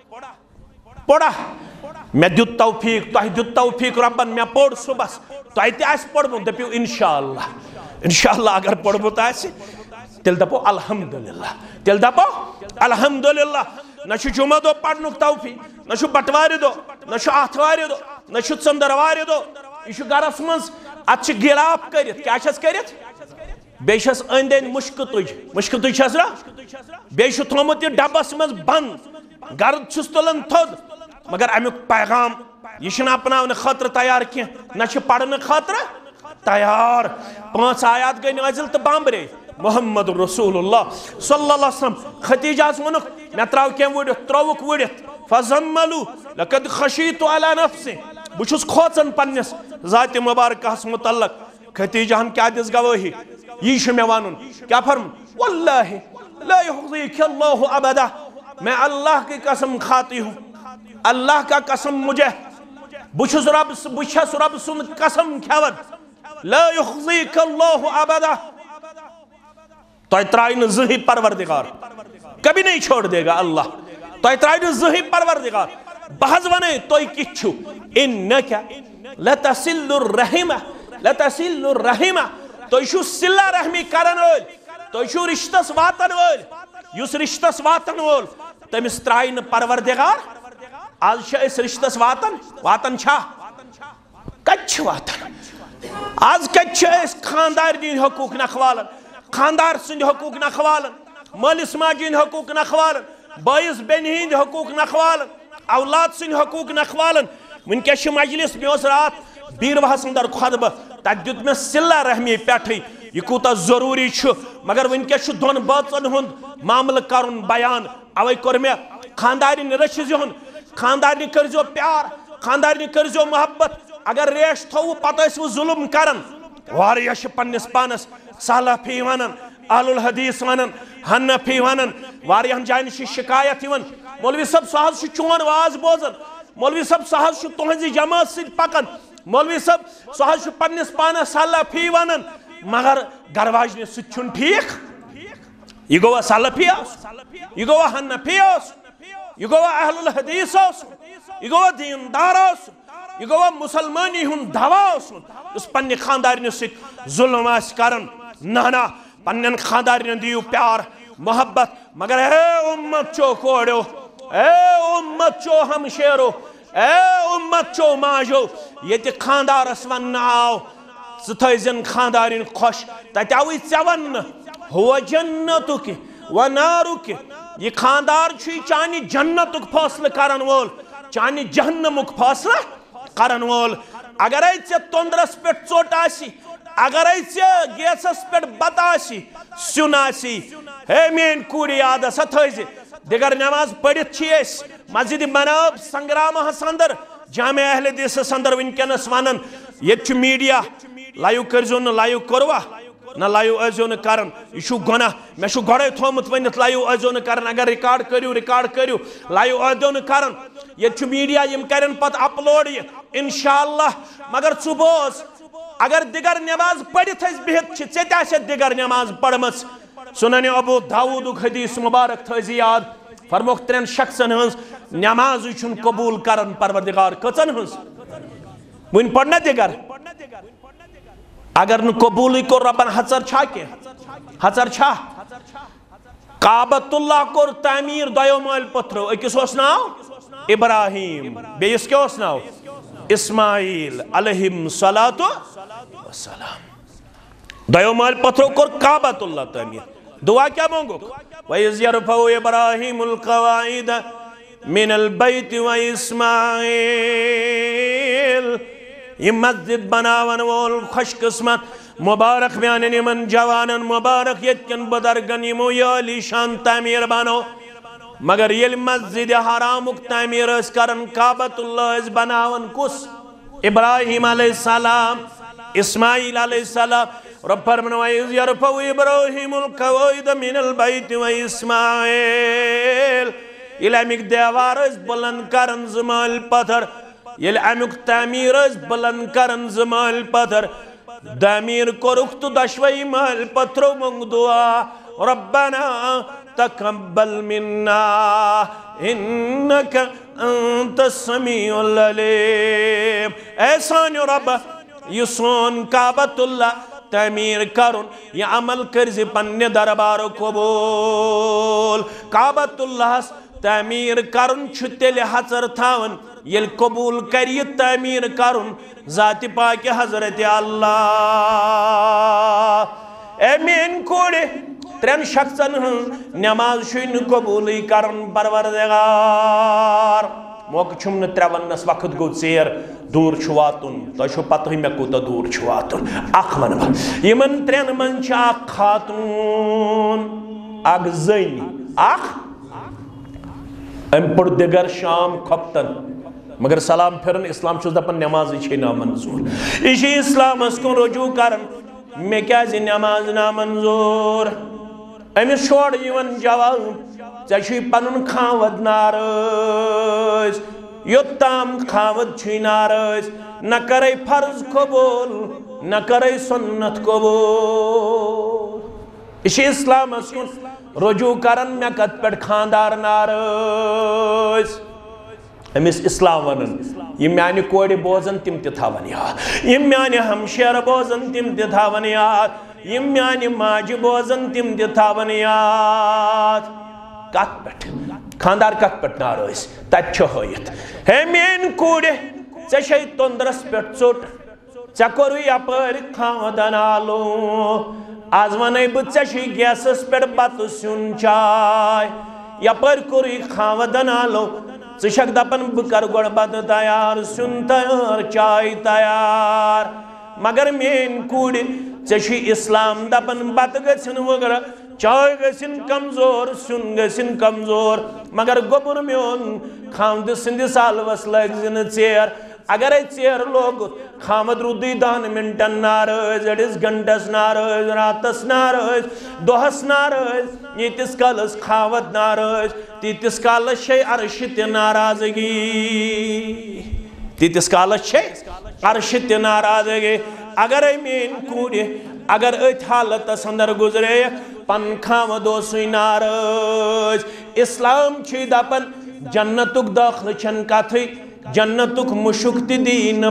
S1: پڑھا میں دیت توفیق تہ دیت توفیق ربن میں پڑھ صبح تہ تہ آس پڑھو دپیو انشاءاللہ اگر پڑھو تہ تیل دپو الحمدللہ تیل دپو الحمدللہ نہ جمعہ دو پڑھنک توفیق نہ بٹوار دو نہ آتھوار دو نہ ژندروار دو یہ گرس مز ات گلاف کرت کیا کرت بیس اند اند مشک تج چھس نا بیس تھومت یہ ڈبس مز بند گرد چھس تلن تھود مگر امیک پیغام یہ اپناون خاطر تیار کی نہ پڑھنے خاطر تیار 5 آیات گئی نازل تو بامبرے محمد رسول اللہ صلی اللہ علیہ وسلم ختیجہ ونک میں تراو کیم وڑت تروک وڑت فزملو لقد خشیت علی نفسی بچھس کھوچن پنس ذات مبارکہ متعلق ختیجہ ہم کیا دس گواہی یہ میں وانن کیا فرم واللہ لا یخزیک اللہ ابدا میں اللہ کی قسم کھاتی ہوں اللہ کا قسم مجھے بچھس رب سن قسم کھیون لا یخزیک اللہ ابدا تو اترائن زہی پروردگار کبھی نہیں چھوڑ دے گا اللہ تو اترائن زہی پروردگار بحض ونے توی کچھو انکا لتسل الرحمہ توی شو سلہ رحمی کرن وول توی شو رشتس واتن وول یس رشتس واتن وول تمس ترائن پروردگار آج شاہ اس رشتس واتن چھا کچھ واتن آج کچھ اس خاندار دین حقوق نخوالن خاندار سند حقوق نخوالن مالس ماجین حقوق نخوالن بائیس بین ہند حقوق نخوالن اولاد سن حقوق نخوالن ونکس مجلس میں رات بیرواہ اندر خطبہ تک دیت میں صلہ رحمی پیٹھ یہ کوتا ضروری مگر ونکس دون باتن ہند معاملہ کرن بیان اوے کر میں خاندارین رچز خاندارین کرزو پیار خاندارین کرزو محبت اگر ریش تھو پتہ اس وہ ظلم کرن واریش پنس پانس سلفی ونن اہل الحدیث ونن حنفی ونن واریہن جائن شکایت ون مولوی صاحب سہل چون واز بوزن مولوی صاحب سہل تہذی جماعت ست پکن مولوی صاحب سہل پنس پانس سلفی ونن مگر گرواجن ست ٹھیک یہ گوا سلفی یہ گوا حنفی یہ گوا اہل الحدیث یہ گوا دیندار یہ گوا مسلمانی ہن دوا اس پنہ خاندارن ست ظلم آس کرن نہ پنن خاندارن دیو پیار محبت مگر اے امت چو کوڑو اے امت چو ہمشیرو اے امت چو ماجو یہ تی خاندار اسون آو ستھائزن خاندارین خوش تتاوی چون ہوا جنتک و نارک یہ خاندار چھوئی چانی جنتک فاصل کرن وول چانی جہنمک فاصل کرن وول اگر ایچے تندرس پیٹ چوٹ آسی اگر ایچے گیسس پیٹ بت آسی سن آسی ہے مین کوری یاد ستھائزی دیگر نماز پڑھت چیس مسجد مناب سنگرام حسندر جامع اہل حدیث سندر ونکنس ونن یہ میڈیا لائیو کرزون لائیو کروا نہ لائیو ازون کرن یہ گناہ میں گوڑے تھومت ونت لائیو ازون کرن اگر ریکارڈ کریو لائیو ازون کرن یہ میڈیا یم کرن پت اپلوڈ یہ انشاءاللہ مگر صبح اگر دیگر نماز پڑھت بہت ژےٚ تہِ آسیٚتھ دیگر نماز پڑھمٕژ سنن ابو داؤدُک حدیث مبارک تھٲیزِ یاد فرموکھ 3 شخصن ہنز نماز چھُن قبول کرن پروردگار کٔژن ہنز وٕنۍ پڑھ نہ دیگر اگر نہ قبولی کو ربن حضر چھا کینٛہہ حضر چھا کعبۃ اللہ کور تعمیر 2 مٲلۍ پتھرو أکِس اوس ناو ابراہیم بیس کیا اس ناو اسماعیل علیہم صلاۃ والسلام دیو مال پتھرو کر کعبۃ اللہ تعمیر دعا کیا مانگو وَإِذْ يَرْفَعُ إِبْرَاهِيمُ الْقَوَاعِدَ مِنَ الْبَيْتِ وَإِسْمَاعِيلُ یہ مسجد بناون وول خوش قسمت مبارک بیانن یمن جوانن مبارک یتکن بدرگن یمو یالی شان تعمیر بانو مگر یل مسجد حرامک تعمیر اس کرن کعبۃ اللہ اس بناون کس ابراہیم علیہ السلام اسماعیل علیہ السلام رب فرمانا وَإِذْ يَرْفَعُ إِبْرَاهِيمُ الْقَوَاعِدَ مِنَ الْبَيْتِ وَإِسْمَاعِيلُ یل امیک دیوار اس بلند کرن زمال پتھر یل امیک تعمیر اس بلند کرن زمال پتھر تعمیر کرک تو دشوئی مال پتھرو منگ دعا ربنا تقبل منا انک انت السمیع العلیم ایسانیو رب یہ سون کعبۃ اللہ تعمیر کرن یہ عمل کرزی پنی دربار قبول کعبۃ اللہ تعمیر کرن چھتے لحظر تھاون یل قبول کری تعمیر کرن ذات پاک حضرت اللہ اے مین کوڑے ترین شخصن نماز شوین قبولی کرن پروردگار موقع چھمن ترونس وقت گو ژیر دور چھواتن تو شو پتہ میں کوتا دور چھواتن اخ من یمن ترین من چھ اخ خاتون اخ زنی اخ ام پردگر شام کھپتن مگر سلام پھرن اسلام چھس دپن نمازی چھ نامنظور اسی اسلام اس کو رجوع کرن میں کیا زی نماز نامنظور امس چھوڑ یون جواب ژے پنن کھاود نارز یوتام کھاود چھ نارز نہ کرے فرض قبول نہ کرے سنت قبول اسی اسلام اس کو رجوع کرن میں کت پڑ خاندار نارز امس اسلام ونن یہ میانی کوڑی بوزن تم تھاون یاد یہ میانی ہمشیر بوزن تم تھاون یاد یہ میانی ماجی بوزن تم تھاون یاد کت پٹ خاندار کت پٹ نارز تت چھویت ہے مین کوڑی ژے چھے تندرس پٹ ژوٹ ژے کوٚرُے یپٲرۍ خاندان آلو آز ونے بہ ژے چھے گیسس پٹ بتہٕ سیُن چاے یپٲرۍ کوٚرُے خاندان آلو ژٕ چھکھ دپان بہ کر گۄڈٕ بتہٕ تیار سیُن تیار چاے تیار مگر مین کوڑِ ژے چھُے اسلام دپان بتہٕ گژھن وغیرہ چاے گژھن کمزور سیُن گژھن کمزور مگر گوٚبُر میون خاند سٕنٛدِس الوس لگزِ نہٕ ژیر اگر ژیر لوگُت خامد رودی 10 منٹن نارز أڑِس گھنٹس نارز راتس نارز دۄہس نارز ییٖتِس کالس خاوت نارز تیٖتِس کالس چھے عرشِ تہِ ناراضگی تیٖتِس کالس چھے عرشِ تہِ ناراضگی اگر مین کوڑِ اگر أتھۍ حالتس اندر گزرے پن خامد اوسُے نارز اسلام چھُے دپان جنتُک داخلہٕ چھن کتھٕے جنتُک مشک تہِ دین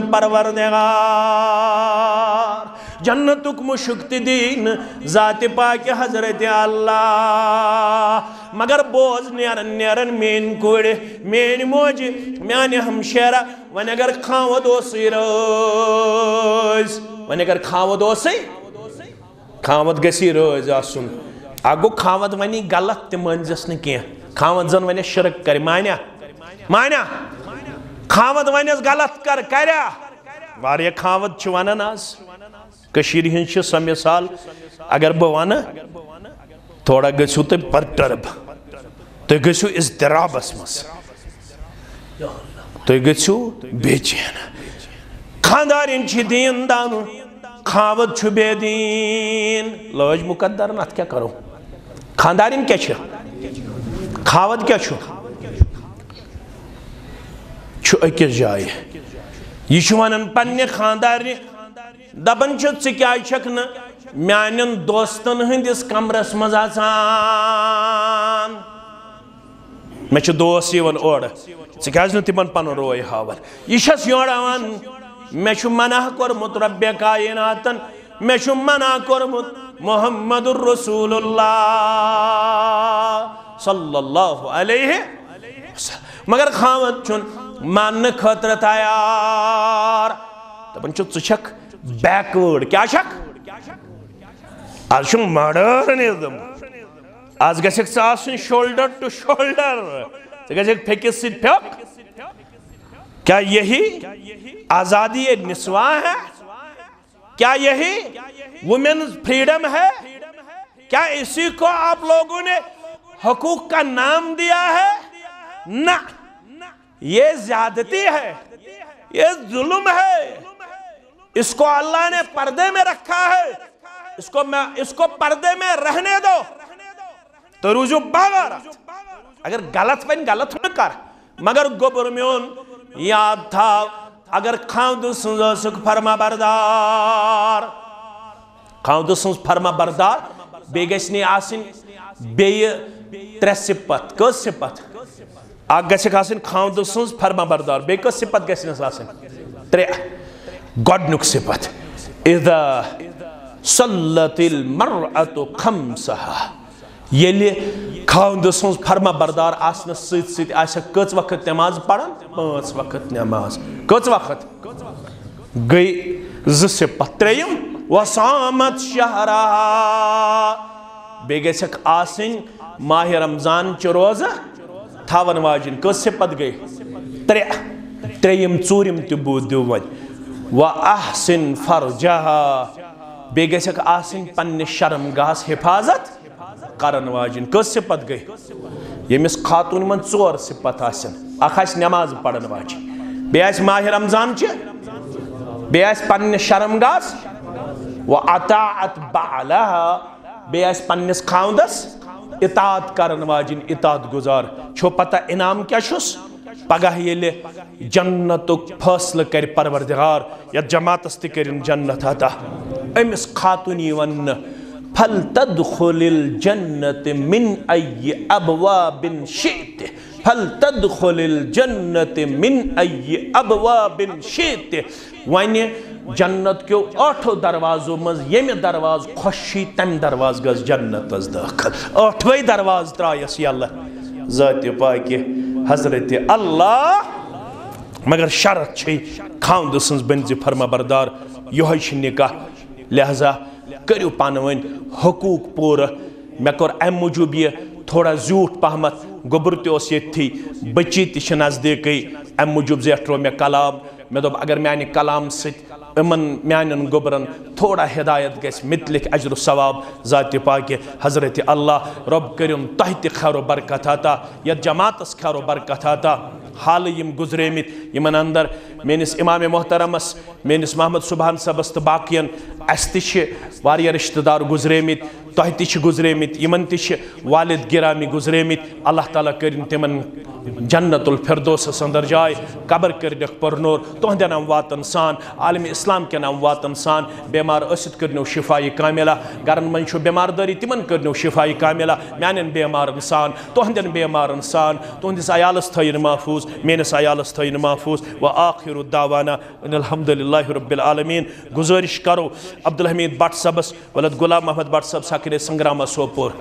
S1: پروردگار جنتُک مشک تہِ دین ذات پاک حضرت اللہ مگر بوز نیرن مین کوڑِ مین موجہِ میانہِ ہمشیرہ وۄنۍ اگر خاوند اوسُے رٲزۍ وۄنۍ اگر خاوند اوسُے خاوند گژھی رٲزۍ آسُن اکھ گوٚو خاوند وَنی غلط تہِ مٲنزٮ۪س نہٕ کینٛہہ خاوند زن وَنٮ۪س شرک کرِ مانیا خاوند ونس غلط کریا واریاہ خاوند چھ ونان آز کشیر ہن چھ سا مثال اگر بہ ون تھوڑا گژھو تُہۍ پرٹرب تُہۍ گژھو اضطرابس مز تُہۍ گژھو بے چین خاندارین چھ دین دان خاوند چھ بے دین لٲج مقدر اتھ کیا کرو خاندارین کیا چھ خاوند کیا چھ أکِس جایہِ یہِ چھُ ونان پننہِ خاندارنہِ دپان چھُ ژٕ کیٛازِ چھکھ نہٕ میانٮ۪ن دوستن ہٕنٛدِس کمرس منٛز اژان مےٚ چھِ دوس یِوان اورٕ ژٕ کیٛازِ نہٕ تِمن پنُن روے ہاوان یہِ چھس یوران مےٚ چھُ منع کوٚرمُت ربِ کایناتن مےٚ چھُ منع کوٚرمُت محمد رسول اللہ صلی اللہ علیہ وسلم مگر خاوند چون ماننے خاطر تیار دپان چھُ ژٕ چھکھ بیکورڈ کیا چھکھ آز چھُ ماڈرنزم آز گژھکھ ژٕ آسُن شولڈر ٹو شولڈر ژٕ گژھکھ پھیکِس سۭتۍ پھیوٚک کیا یہی آزادی نسواں ہے کیا یہی وومنز فریڈم ہے کیا اسی کو آپ لوگوں نے حقوق کا نام دیا ہے نہ یہ زیادتی ہے یہ ظلم ہے اس کو اللہ نے پردے میں رکھا ہے اس کو پردے میں رہنے دو تو روزو باغارا اگر غلط بن غلط نہ کر مگر گوبر میون یاد تھا اگر خاوند سنزک فرما بردار خاوند سنز فرما بردار بے گسنی آسن بے ترے صفت کس صفت آگ گسک آسن خاوند سنز فرما بردار بے کس صفت گسنس آسن ترے گوڈنک صفت اذا صلت المرأة خمسها یلی خاوند سنز فرما بردار آسن سیت سیت آسا کچ وقت نماز پڑھن 5 وقت نماز کچ وقت گئی صفت تریم وصامت شہرہ بے گسک آسن ماہ رمضان چ روزہ تھاون واجن کس صفت گئی تریم ژورم تہ بود دیو ون وَأَحْسِن فَرْجَهَا بے گسک آسن پنہ شرمگاہس حفاظت کرن واجن کس صفت گئی یمس خاتون من 4 صفت آسن اخ آس نماز پڑھن واجن بے آس ماہ رمضان چہ بے آس پنہ شرمگاہس وَأَطَاعَتْ بَعْلَهَا بے آس پنس خاوندس اطاعت کرن واجن اطاعت گزار چھو پتہ انعام کیا چھس پگہ یلی جنتک فیصلہ کر پروردگار یا جماعتس تہ کرن جنت عطا امس خاتونی ون فلتدخل الجنة من أي أبواب شئت فلتدخل الجنة من أي أبواب شئت وانی جنت کیو 8 دروازوں مز یم دروازہ خوشی تم دروازہ گز جنت از داخل 8ویں دروازہ ترایس یلہ ذات پاک حضرت اللہ مگر شرط چھ خاوند سنز بنز فرما بردار یہ نکاح لہذا کریو پانوین حقوق پورا میں کر ام موجوب یہ تھوڑا زیوٹ پہمت گبر تیوس یہ تھی بچی تیش نزدیکی ام موجوب زیٹرو میں کلام میں دوب اگر میں کلام ست امن میانن گبرن تھوڑا ہدایت گیس متلک اجر و ثواب ذات پاک حضرت اللہ رب کریم تحت خیر و برکت آتا یا جماعت اس خیر و برکت آتا حال یم گزریمت یمن اندر مینس امام محترمس مینس محمد سبحان صبست باقین استش واریا رشتہ دار گزریمت تحت گزریمت یمن تش والد گرامی گزریمت اللہ تعالیٰ کرن تمن جنت الفردوس اندر جائے قبر کرنک پرنور تہندے نام واتن سان عالم اسلام کے نام واتن سان بیمار اسد کرنو شفائی کاملہ گرن من چھو بیمار داری تمن کرنو شفائی کاملہ میانن بیمار انسان تہندن بیمار انسان تہندس عیالس تھین محفوظ مینس عیالس تھین محفوظ وآخر الدعوانا ان الحمدللہ رب العالمین گزارش کرو عبدالحمید بٹ صبس ولد غلام محمد بٹ صب ساکر سنگرامہ سوپور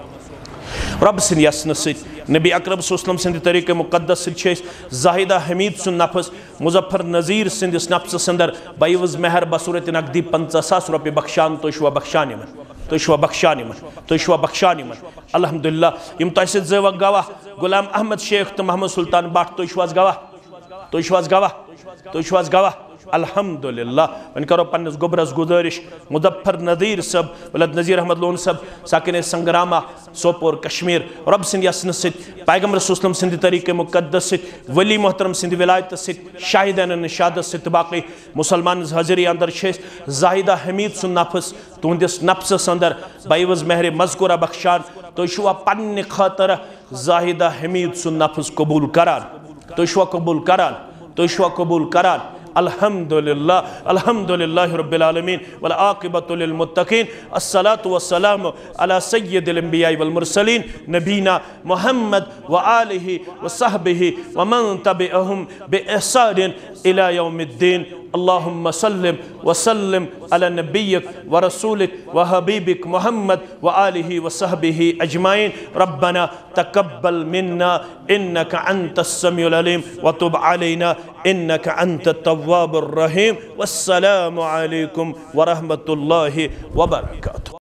S1: رب سن یسن ست نبی اکرم صلی اللہ علیہ وسلم سند طریق مقدس ست زاہدہ حمید سن نفس مظفر نظیر سندس نفس سندر بیوز مہر بصورت نقدی 50,000 روپے بخشان توشوا بخشانی من توشوا بخشانی من توشوا بخشانی من الحمدللہ یم تحسید زیوہ گواہ غلام احمد شیخ تو محمد سلطان بٹ توشواز گواہ توشواز گواہ توشواز گواہ الحمدللہ ان کرو پنس گبرس گزارش مظفر نظیر صب ولد نظیر احمد لون صب ساکن سنگرامہ سوپور کشمیر رب سند یسن ست پیغمبر رسول اللہ سند طریق مقدس ست ولی محترم سند ولایت ست شاہدین نشادت ست باقی مسلمان حضری اندر چھس زاہدہ حمید سن نفس تہندس نفس اندر بیوز مہر مذکورہ بخشان تو شوا پن خاطر زاہدہ حمید سن نفس قبول کران تو شوا قبول کران تو شوا قبول کران الحمدللہ الحمدللہ رب العالمین والعاقبۃ للمتقین الصلاة والسلام علی سید الانبیاء والمرسلین نبینا محمد وآلہ وصحبہ ومن تبعہم بإحسان الى یوم الدین اللهم سلم وسلم على نبيك ورسولك وحبيبك محمد وآله وصحبه أجمعين. ربنا تقبل منا إنك أنت السميع العليم وتب علينا إنك أنت التواب الرحيم. والسلام عليكم ورحمة الله وبركاته.